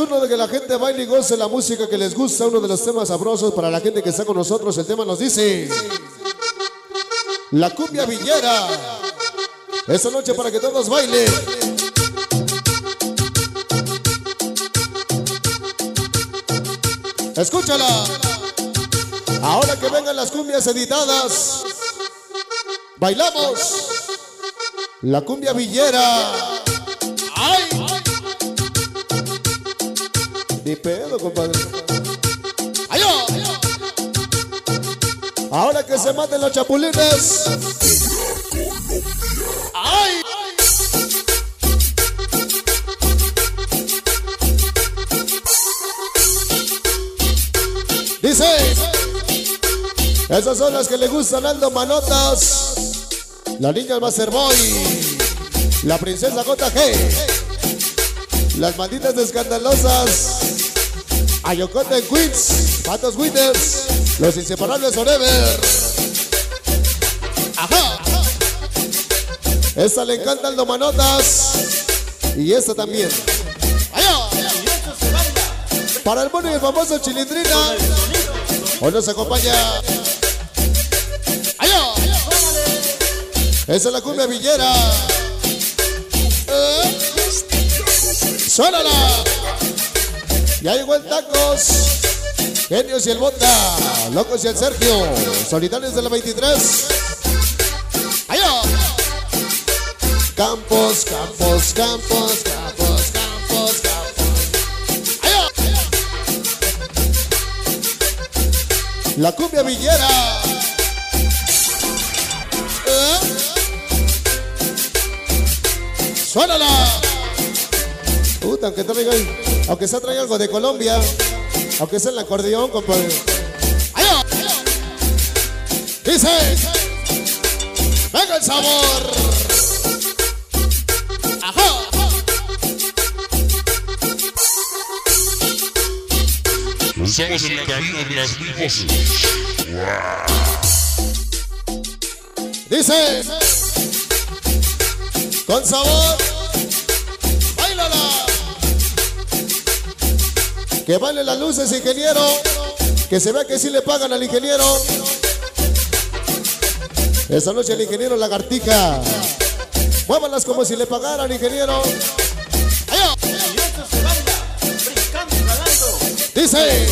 turno de que la gente baile y goce la música que les gusta. Uno de los temas sabrosos para la gente que está con nosotros. El tema nos dice: la cumbia villera. Esta noche para que todos bailen. Escúchala. Ahora que vengan las cumbias editadas, bailamos la cumbia villera. ¡Ay! Ni pedo, compadre. ¡Ayo! Ahora que se maten los chapulines. ¡Ay! Dice: esas son las que le gustan Aldo Manotas, la niña Master Boy, la princesa JG, las malditas escandalosas, Ayocote Queens, Patos Winners, los inseparables Forever. Ajá. Esta le encanta Aldo Manotas y esta también. ¡Allá! Para el mono y el famoso Chilindrina, hoy nos acompaña. ¡Allá! Esa es la cumbia villera. ¡Suénala! Ya llegó el Tacos, Genios y el Bota, Locos y el Sergio, Solitarios de la 23. ¡Allá! Campos, campos, campos, campos, campos, campos. ¡Allá! La cumbia villera. ¡Suénala! Puta, aunque se traiga algo de Colombia, aunque sea el acordeón, compadre. ¡Allá! Dice: venga el sabor. ¡Ajá! Estamos en la cabina de las mil voces. Dice: con sabor, bailala. Que bailen las luces, ingeniero. Que se vea que sí le pagan al ingeniero. Esta noche el ingeniero Lagartija. Muévanlas como si le pagaran, ingeniero. ¡Allá! Dice: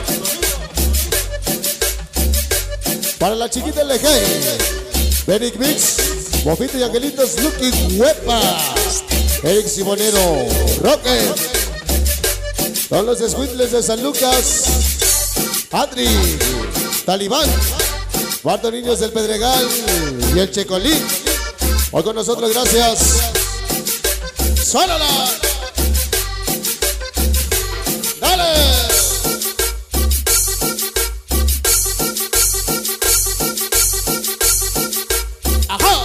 para la chiquita LG, Benic Mix, Mofito y Angelitos, Lucky Huepa, Eric Simonero, Rocket, todos los squittles de San Lucas, Adri, Talibán, Cuarto Niños del Pedregal y el Checolín. Hoy con nosotros, gracias. ¡Suélala! ¡Dale! ¡Ajá!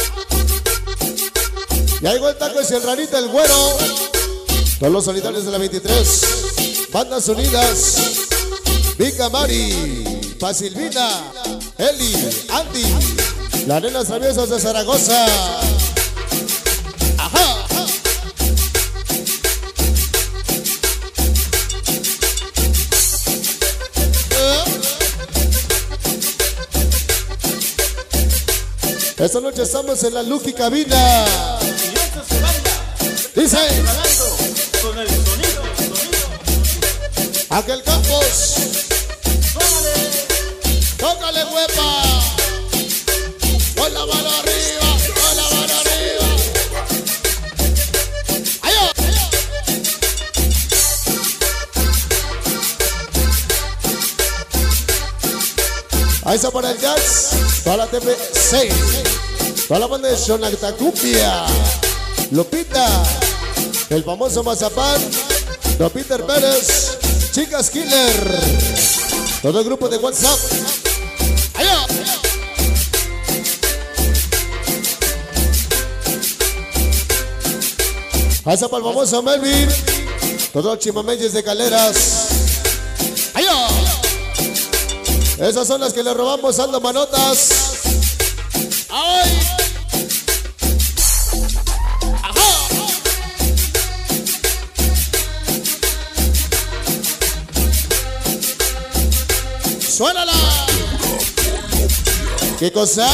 Ya llegó el Tacos y el Ranita, el Güero. Todos los Solitarios de la 23. Bandas Unidas. Vika Mari, Pasilvina, Eli, Andy, las nenas traviesas de Zaragoza. Ajá. Esta noche estamos en la Lucky Cabina. Dice: aquel Campos, tócale huepa, con la mano arriba, con la mano arriba. ¡Allá! Ahí está para el jazz, toda la TP6, toda la banda de Xonactacumbia, Lupita, el famoso Mazapán, Don Peter Pérez, Chicas Killer, todo el grupo de WhatsApp. ¡Allá! Ahí está para el famoso Melvin, todos los chimameyes de Caleras. ¡Allá! Esas son las que le robamos a Aldo Manotas. ¡Ay! ¡Suénala! ¿Qué cosa?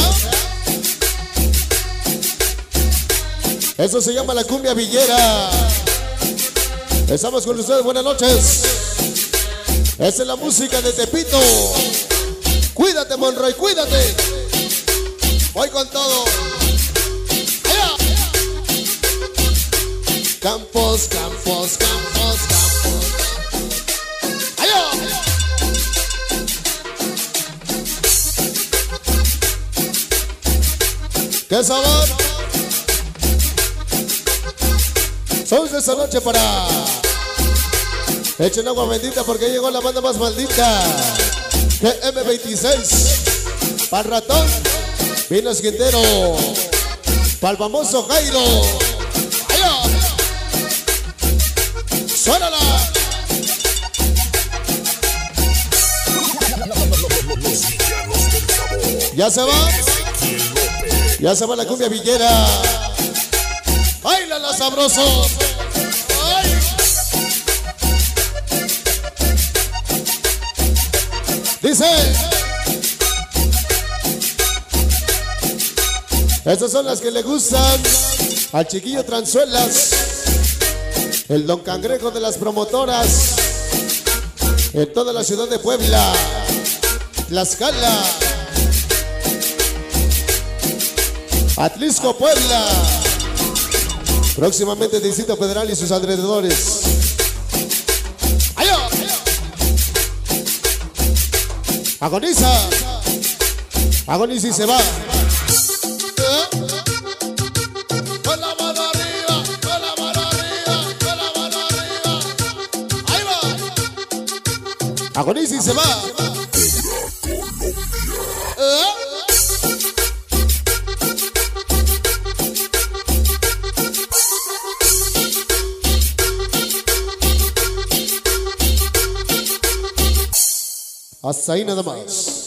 Eso se llama la cumbia villera. Estamos con ustedes, buenas noches. Esa es la música de Tepito. Cuídate, Monroy, cuídate. Voy con todo. ¡Allá! Campos, campos, campos, campos. ¡Allá! ¿Qué sabor? Somos de esta noche para... Echen agua bendita porque llegó la banda más maldita. GM26. Pa'l ratón. Vinos Quintero. Pa'l famoso Jairo. ¡Allá! ¡Suénala! ¿Ya se va? Ya se va la cumbia villera. ¡Báilala sabroso! ¡Ay! Dice. Estas son las que le gustan al chiquillo Tranzuelas, el Don Cangrejo de las promotoras, en toda la ciudad de Puebla, Tlaxcala, Atlisco, Puebla, próximamente Distrito Federal y sus alrededores. ¡Allá! Agoniza. Agoniza y se va. Con la mano arriba, con la mano arriba, con la mano arriba. Ahí va. Agoniza y se va. Hasta ahí nada más.